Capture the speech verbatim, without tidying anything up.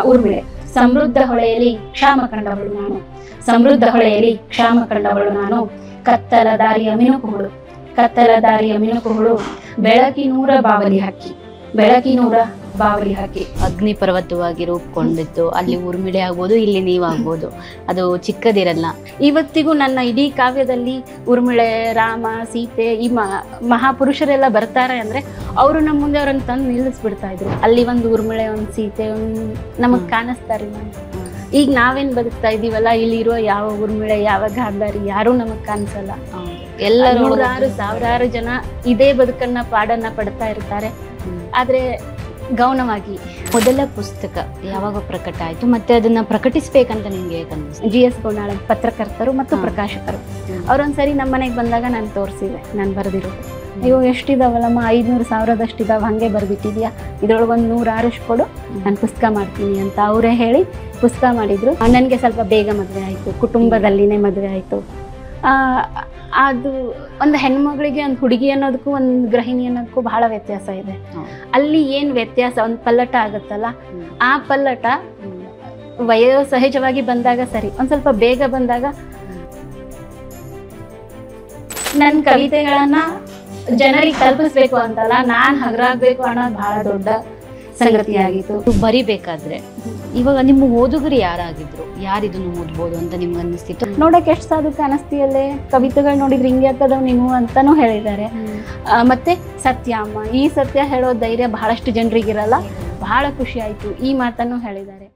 ಊರ್ಮಿಳೆ. ಸಮೃದ್ಧ ಹೊಳೆಯಲ್ಲಿ ಕ್ಷಾಮ ಕಂಡವಳು ನಾನು, ಸಮೃದ್ಧ ಹೊಳೆಯಲ್ಲಿ ಕ್ಷಾಮ ಕಂಡವಳು ನಾನು. ಕತ್ತಲ ದಾರಿಯ ಮಿನುಕುಗಳು, ಕತ್ತಲ ದಾರಿಯ ಮಿನುಕುಗಳು, ಬೆಳಕಿನೂರ ಬಾವಲಿ ಹಕ್ಕಿ, ಬೆಳಕಿನೂರ ಬಾವಲಿ ಹಕ್ಕಿ. ಅಗ್ನಿ ಪರ್ವತವಾಗಿ ರೂಪುಗೊಂಡಿದ್ದು ಅಲ್ಲಿ ಊರ್ಮಿಳೆ ಆಗ್ಬೋದು, ಇಲ್ಲಿ ನೀವಾಗ್ಬೋದು, ಅದು ಚಿಕ್ಕದಿರಲ್ಲ. ಇವತ್ತಿಗೂ ನನ್ನ ಇಡೀ ಕಾವ್ಯದಲ್ಲಿ ಊರ್ಮಿಳೆ, ರಾಮ, ಸೀತೆ, ಈ ಮಹಾಪುರುಷರೆಲ್ಲ ಬರ್ತಾರೆ ಅಂದ್ರೆ ಅವರು ನಮ್ಮ ಮುಂದೆ ಅವ್ರನ್ನ ತಂದು ನಿಲ್ಲಿಸ್ಬಿಡ್ತಾ ಇದ್ರು. ಅಲ್ಲಿ ಒಂದು ಊರ್ಮಿಳೆ, ಒಂದು ಸೀತೆ, ಒಂದು ನಮಗ್ ಕಾಣಿಸ್ತಾರೆ. ಈಗ ನಾವೇನ್ ಬದುಕ್ತಾ ಇದೀವಲ್ಲ, ಇಲ್ಲಿರುವ ಯಾವ ಊರ್ಮಿಳೆ, ಯಾವ ಗಾಂಧಾರಿ ಯಾರು ನಮಗ್ ಕಾಣಿಸಲ್ಲ. ಎಲ್ಲರೂ ನೂರಾರು ಸಾವಿರಾರು ಜನ ಇದೇ ಬದುಕನ್ನ ಪಾಡನ್ನ ಪಡ್ತಾ ಇರ್ತಾರೆ. ಆದ್ರೆ ಗೌನವಾಗಿ. ಮೊದಲ ಪುಸ್ತಕ ಯಾವಾಗ ಪ್ರಕಟ ಆಯ್ತು ಮತ್ತೆ ಅದನ್ನ ಪ್ರಕಟಿಸ್ಬೇಕಂತ ನಿಮ್ಗೆ ಅನಿಸ್ತು? ಜಿ ಎಸ್ ಗೋನಾಳ ಪತ್ರಕರ್ತರು ಮತ್ತು ಪ್ರಕಾಶಕರು ಅವ್ರೊಂದ್ಸರಿ ನಮ್ಮ ಮನೆಗೆ ಬಂದಾಗ ನಾನು ತೋರಿಸಿದೆ ನಾನು ಬರೆದಿರೋದು. ಅಯ್ಯೋ ಎಷ್ಟಿದಾವಲ್ಲಮ್ಮ, ಐದ್ನೂರು ಸಾವಿರದಷ್ಟಿದಾವ, ಹಂಗೆ ಬರ್ಬಿಟ್ಟಿದ್ಯಾ, ಇದ್ರೊಳಗೆ ಒಂದು ನೂರಾರಷ್ಟು ಕೊಡು, ನಾನು ಪುಸ್ತಕ ಮಾಡ್ತೀನಿ ಅಂತ ಅವರೇ ಹೇಳಿ ಪುಸ್ತಕ ಮಾಡಿದ್ರು. ನನಗೆ ಸ್ವಲ್ಪ ಬೇಗ ಮದುವೆ ಆಯಿತು, ಕುಟುಂಬದಲ್ಲಿನೇ ಮದುವೆ ಆಯಿತು. ಅದು ಒಂದು ಹೆಣ್ಮಗಳಿಗೆ ಒಂದು ಹುಡುಗಿ ಅನ್ನೋದಕ್ಕೂ ಒಂದು ಗೃಹಿಣಿ ಅನ್ನೋದಕ್ಕೂ ಬಹಳ ವ್ಯತ್ಯಾಸ ಇದೆ. ಅಲ್ಲಿ ಏನು ವ್ಯತ್ಯಾಸ, ಒಂದು ಪಲ್ಲಟ ಆಗುತ್ತಲ್ಲ, ಆ ಪಲ್ಲಟ ವಯೋ ಸಹಜವಾಗಿ ಬಂದಾಗ ಸರಿ, ಒಂದು ಸ್ವಲ್ಪ ಬೇಗ ಬಂದಾಗ ನನ್ನ ಕವಿತೆಗಳನ್ನ ಜನರಿಗೆ ತಲುಪಿಸ್ಬೇಕು ಅಂತಲ್ಲ, ನಾನು ಹಗರಾಗಬೇಕು ಅನ್ನೋದು ಬಹಳ ದೊಡ್ಡ ಸಂಗತಿಯಾಗಿತ್ತು. ಬರಿಬೇಕಾದ್ರೆ ಇವಾಗ ನಿಮ್ಮ ಓದುಗರು ಯಾರಾಗಿದ್ರು, ಯಾರಿದನ್ನು ಓದ್ಬೋದು ಅಂತ ನಿಮ್ಗೆ ಅನ್ನಿಸ್ತಿತ್ತು? ನೋಡಕ್ಕೆ ಎಷ್ಟು ಸಾಧಕ ಅನಿಸ್ತೀಯಲ್ಲೇ, ಕವಿತೆಗಳು ನೋಡಿದ್ರೆ ಹಿಂಗೆ ಆಗ್ತದವ್ ನೀವು ಅಂತಾನೂ ಹೇಳಿದ್ದಾರೆ. ಮತ್ತೆ ಸತ್ಯ ಅಮ್ಮ, ಈ ಸತ್ಯ ಹೇಳೋ ಧೈರ್ಯ ಬಹಳಷ್ಟು ಜನರಿಗಿರಲ್ಲ. ಬಹಳ ಖುಷಿ ಆಯ್ತು, ಈ ಮಾತನ್ನು ಹೇಳಿದ್ದಾರೆ.